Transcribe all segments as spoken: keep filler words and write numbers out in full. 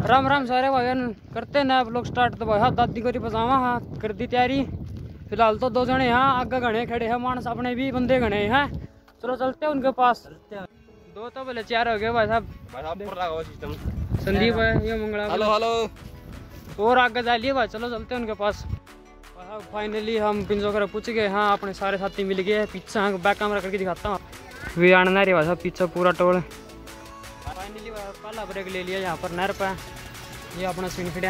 राम राम सारे भाई, करते ना आप लोग स्टार्ट। तो भाई दादी को बजावा हाँ कर दी तैयारी। फिलहाल तो दो जने यहाँ आगे घने खड़े हैं, मानस अपने भी बंदे घने हैं। चलो चलते हैं उनके पास। दो तो बोले चार हो गए भाई साहब। संदीप है, ये मंगला। Hello hello. और आगे जा लिए भाई, चलो चलते हैं उनके पास। फाइनली हम पिंजो कर पूछ गए। हाँ अपने सारे साथी मिल गए। पीछे हाँ बैक कैमरा करके दिखाता हूँ। वे आना रही भाई साहब, पीछे पूरा टोल। फाइनली पहला ब्रेक ले लिया यहाँ पर नहर पे। ये अपना सीन खड़ा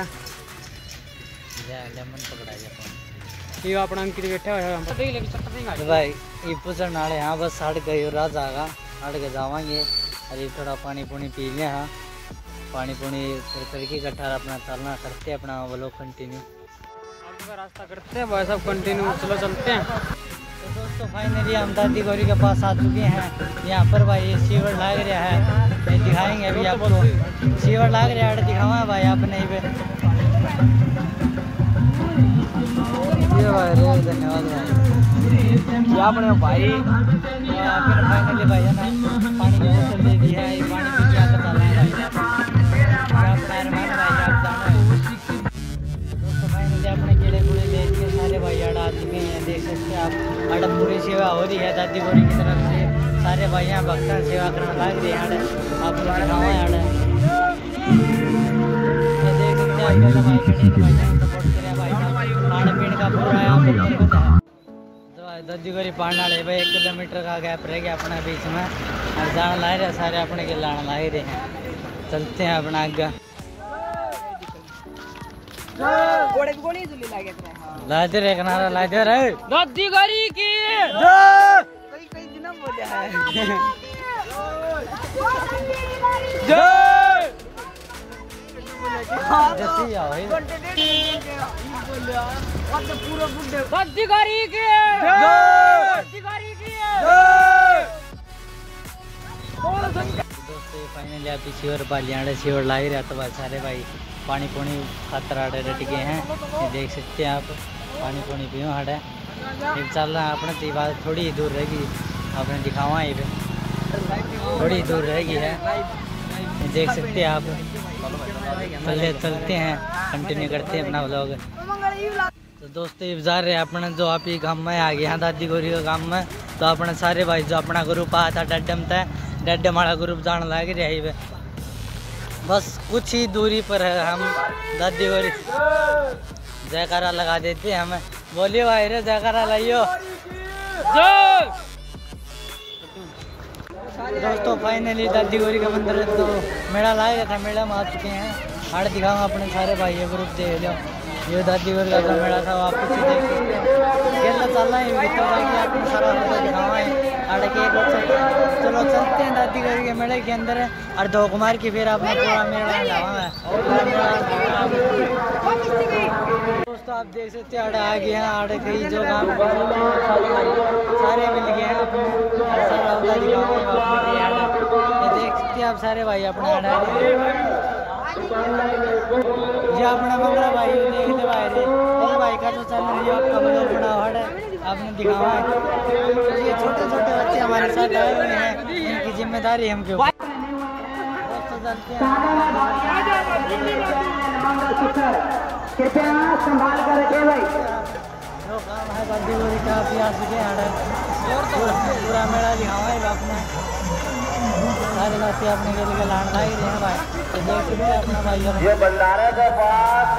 लेमन पकड़ा गया। ये अपना अंकित बैठा हुआ है तो भाई ये पूछने वाले यहाँ बस हट गए और रात आगा हट के जावांगे। अरे थोड़ा पानी पुनी पी लिया। हाँ पानी पुनी फिर करके इकट्ठा अपना चलना करते हैं अपना वो लोग कंटिन्यू का रास्ता करते हैं भाई साहब कंटिन्यू। चलो चलते हैं। तो दोस्तों फाइनली हम दादी गौरी के पास आ चुके हैं। यहाँ पर भाई ये सीवर लाग रहा है, दिखाएंगे अभी आपको। सीवर लाग रहा है, दिखावा भाई आपने ही पे। ये भाई रे धन्यवाद भाई। आपने भाई फिर फाइनली भाई है ना पानी की बोतल दे दी है। ये पानी पी के आता चल रहा है दोस्तों। फाइनली अपने केले कूड़े ले के सारे भाई आड़ आ चुके हैं। देख सकते हैं आप आड़ पूरी सेवा हो रही है दादी गौरी की तरफ से। सारे भाई यहाँ भक्तों सेवा करना लग रहे हैं। आप लोग दिखावा है देख सकते हैं आप भाई खड़े भाई सपोर्ट करे भाई खाने पीने का पूरा यहाँ पर तो दादी गौरी पानी वाले भाई एक किलोमीटर का गैप रह गया अपने बीच में। और जाना ला रहे सारे अपने के लाना ला रहे हैं। चलते हैं अपना आगे। लाते रे किनारा लाते रे दादी गौरी की कई कई दिन बोले है जय जैसी आओ पूरा बुड्ढे दादी गौरी की दादी गौरी की दोस्तों फाइनली आप शिवर बालियाड़े शिवर ला ही रहा तो भाई सारे भाई पानी पुनी खातर आड़े डट गए हैं। ये देख सकते हैं आप पानी पुनी पियो हाड़े एक चल रहा है अपने। तो बात थोड़ी ही दूर रहेगी आपने दिखावा ये पे थोड़ी ही दूर रहेगी है। ये देख सकते हैं आप। चले चलते हैं कंटिन्यू करते हैं अपना व्लॉग। तो दोस्तों ये जा रहे हैं अपने जो आप ही गाँव में आ गए हैं दादी गौरी के गाँव में। तो अपने सारे भाई जो अपना ग्रुप आया था डड्डम था डड्डम वाला ग्रुप जाने लग रहा है। बस कुछ ही दूरी पर है हम दादी गौरी। जयकारा लगा देते हैं हमें। बोलिए भाई रे जयकारा लाइयो। दोस्तों फाइनली दादी गौरी का मंदिर तो मेला लाया था, मेला में आ चुके हैं। आड़ दिखाऊंगा अपने सारे भाई ये ग्रुप देख लो। ये दादी गौरी का जो मेला था वो आप पीछे देख सकते हैं। खेलना चल रहा है तो बाकी आपको सारा दिखावा है आड़ के। चलो चलते हैं दादी गौरी के मेले के अंदर और दो कुमार की फिर अपना पूरा मेला लावा। दोस्तों आप देख सकते हैं आड़े आ गए हैं। आड़े कई जो काम सारे मिल गए हैं अपने सारा दिखावा। ये देख सकते हैं आप सारे भाई अपने आड़ा ये अपना मंगला भाई देखते भाई रे भाई का जो चल रही है आपका ब्लॉग बना हड़ आपने दिखावा है। ये छोटे छोटे बच्चे हमारे साथ आए हुए हैं, इनकी जिम्मेदारी हम क्यों संभाल कर रखे भाई जो काम है दादी गौरी का आ चुके हैं। पूरा मेला दिखावा है अपना सारे साथी अपने के लिए लान ला ही रहे हैं भाई। तो देख सकते हैं अपना भाई ये भंडारा के पास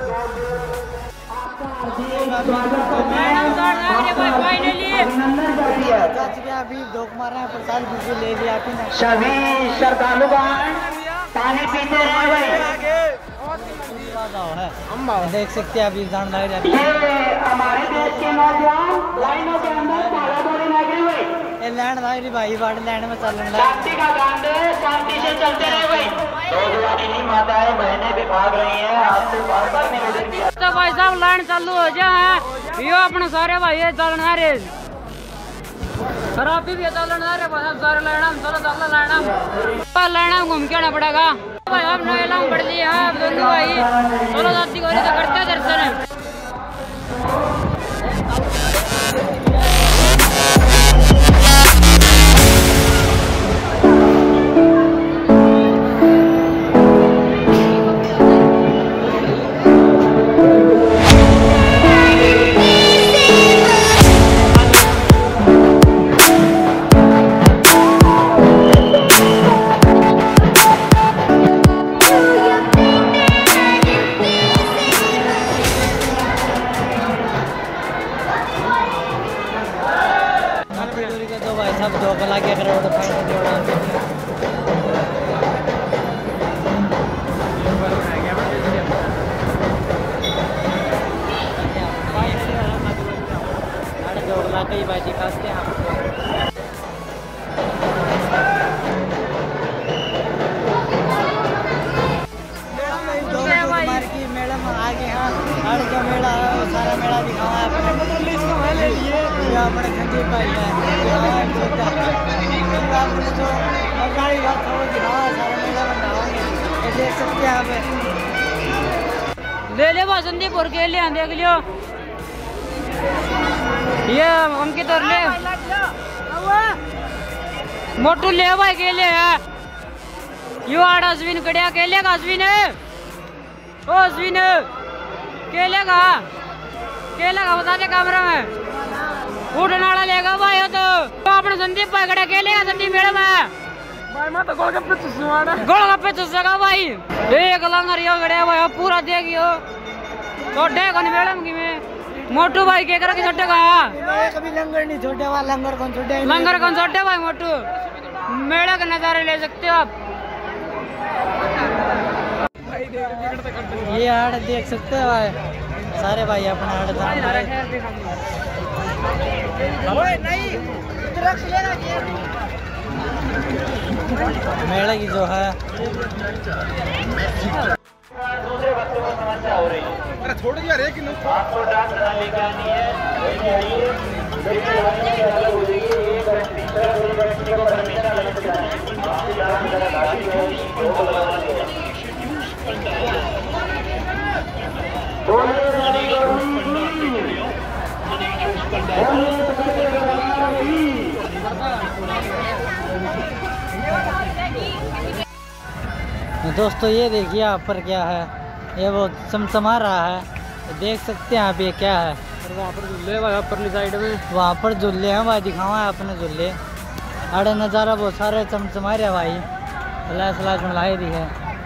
अभी दो मारा है प्रसाद बिल्कुल ले लिया आपने। सभी श्रद्धालुगण पानी पीते रहे भाई। है देख सकते हैं अभी जान लग जाती है। हमारे देश के नौजवान लाइनों के अंदर माला दौड़ी लग रही भाई। लैंड भाई भाई बाड़ लैंड में चल रहा है। शांति का गांड शांति से चलते रहे भाई। माताएं बहनें भी भाग रही हैं आपसे बार बार निवेदन किया। तो भाई साहब लाइन चालू हो जाए यो अपने सारे भाई चलना रे खराबी भी चलना रे भाई साहब सारे लाइना चलो चल लाइना लाइना घूम के आना पड़ेगा भाई। अब नए लाम पड़ लिए हैं आप दोनों भाई। चलो दादी गौरी तो करते हैं दर्शन। सब दो कला के करोड़ फाइनल जोड़ा कई बार दिखाते हैं आपको। मैडम आगे हाँ हर जो मेला है वो सारा मेला दिखावा है अपने ले लिए अपने संदीप भाई है आपने जो गाड़ी घाट था वो दिखावा सारा मेला बनाओगे देख सकते हैं आप। ले ले वो संदीप और के ले देख लियो ये अंकित और ले मोटू ले भाई के ले है यू आड़ अश्विन कड़िया के लेगा अश्विन ओ अश्विन के लेगा के लेगा बता दे कैमरा में उठ नाड़ा लेगा भाई हो तो, तो अपने संदीप भाई कड़िया के लेगा संदीप मैडम है भाई मैं तो गोलगप्पे चुसवाना गोलगप्पे चुसेगा भाई एक लंगर यो कड़िया भाई पूरा देखियो छोटे कौन मैडम की में मोटू भाई के करा की छोटे का कभी लंगर नहीं छोटे वाला लंगर कौन छोटे लंगर कौन छोटे भाई मोटू मेले के नजारे ले सकते हो आप। ये हाड़ देख सकते हो भाई सारे भाई अपना हाड़ मेले की जो है छोड़ दिया रे कि आपको डांस लेके आनी है दोस्तों ये देखिए यहाँ पर क्या है ये वो चमचमा रहा है देख सकते हैं आप ये क्या है और वहाँ पर झूले वहाँ परली साइड में वहाँ पर झूले हैं भाई दिखावा है अपने झूले अरे नज़ारा बहुत सारे चमचमा रहे भाई अल्लाह सलाह सुनलाई दी है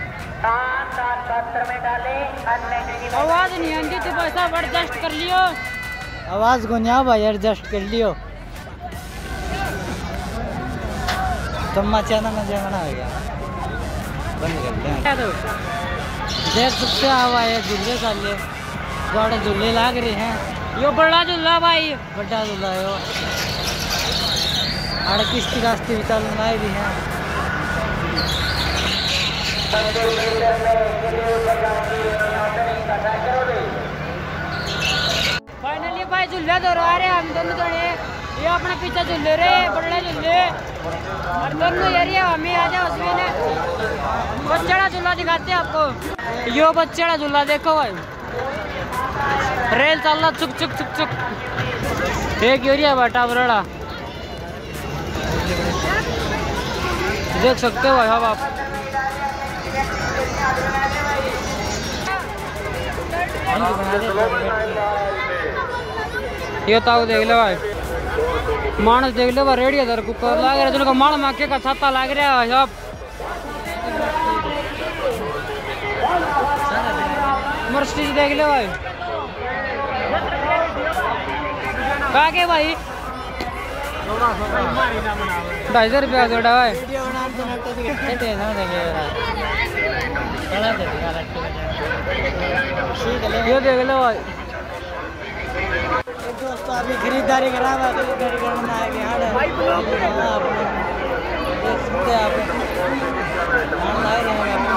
आवाज़ नहीं आती तो भाई साहब एडजस्ट कर लियो आवाज़ को नहीं भाई एडजस्ट कर लियो तुम्हारा चैनल में जमाना हो गया बंद करते हैं देख सकते हैं हवा है झूले साले बड़े झूले लाग रहे हैं यो बड़ा झूला भाई बड़ा झूला है अरे किश्ती काश्ती भी चालू लाई रही है फाइनली भाई झूले तो रहा रहे हम दोनों जने ये अपने पीछे झूले रहे बड़े झूले और दोनों एरिया हमें आ जाओ उसमें ने बच्चा झूला दिखाते हैं आपको यो बच्चा झूला देखो भाई रेल चल रहा चुक चुक चुक चुक एक एरिया बैठा बड़ा देख सकते हो भाई अब आप ये ताऊ देख लो भाई मानस देख लो भाई रेडियो दर कुकर लाग रहा है जिनको माल माके का छाता लाग रहा है सब मर्सिडीज देख लो भाई कहा के भाई ढाई सौ रुपया जोड़ा भाई ये देख लो भाई दोस्तों अभी खरीदारी करा हुआ खरीदारी करना है कि हाँ देख सकते हैं आप लाए रहेंगे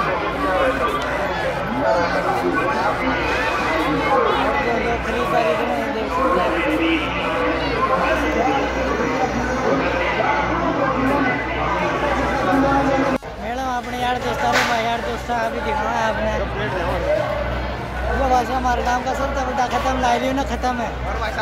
खरीदारी करना देख सकते हैं मैडम अपने यार दोस्त यार दोस्त अभी दिखाना है आपने वो भाई साहब हमारे गाँव का सबसे बड़ा खत्म ला लियो ना खत्म है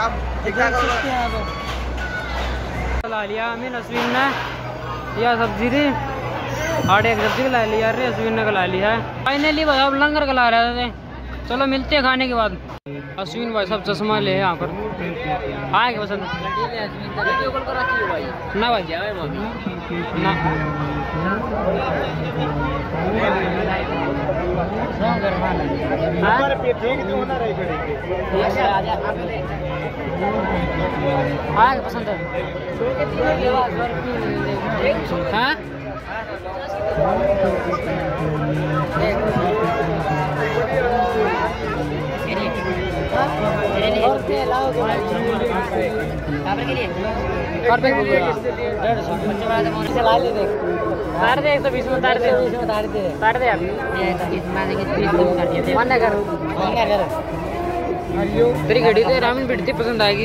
ला लिया हमें अश्विन ने यह सब्जी थी आठ एक सब्जी ला लिया अरे अश्विन ने ला लिया है फाइनली भाई साहब लंगर का ला रहे थे चलो मिलते हैं खाने के बाद अश्विन भाई साहब चश्मा ले यहाँ पर आए पसंद ना भाई ना पर पे ठीक तो होना रही पड़ेगी हाँ पसंद है हाँ डेढ़ सौ चला ले देख तार दे एक सौ बीस में तार दे बीस में तार दे तार दे आप मन कर क्या कर तेरी घड़ी तो रामीन बिटती पसंद आएगी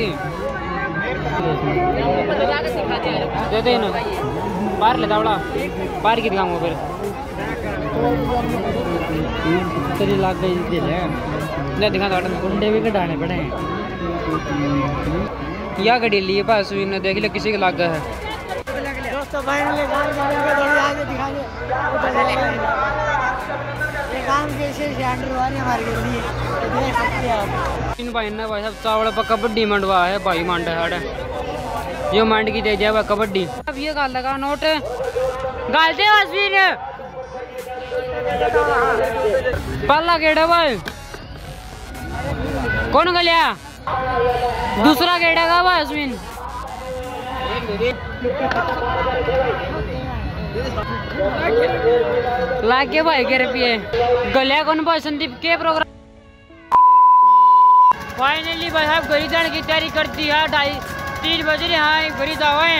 दे दे ना पार ले दावड़ा पार की दिखाऊंगा फिर तेरी लाग गई दिल है ले दिखा दावड़ा कुंडे भी कटाने पड़े या घड़ी लिए बस ने देख ले किसी के लाग है दोस्तों फाइनली काम आगे दिखा दे ये काम कैसे अंडर वाले हमारे के लिए देख सकते हैं आप इन भाई ने भाई साहब चावल पर कबड्डी मंडवा है भाई मंड है ये मंड की दे दिया भाई कबड्डी अब ये गाल लगा नोट गाल दे अश्विन पल्ला गेड़ा भाई कौन गलिया दूसरा गेड़ा का भाई अश्विन लाग के भाई के रुपये गलिया कौन भाई संदीप के प्रोग्राम फाइनली भाई साहब घरी जाने की तैयारी करती है ढाई तीन बज रहे हैं घरी जाओ हैं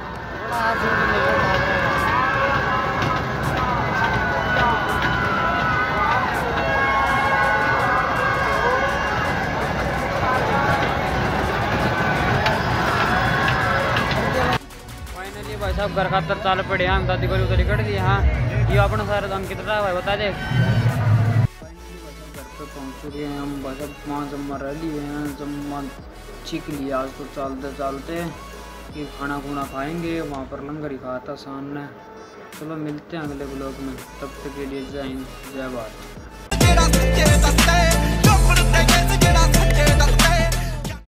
फाइनली भाई साहब घर खातर चाल पड़े हैं दादी को उधर कट दिए हाँ ये अपना सारा दाम कितना भाई बता दे पहुँच चुके हैं हम बस अब वहाँ जम्मा रेडी हैं जम्मा चीख लिया आज तो चलते चलते ये खाना खुना खाएंगे वहाँ पर लंगर ही खाया था सामने चलो मिलते हैं अगले ब्लॉग में तब तक के लिए जय हिंद जय भारत।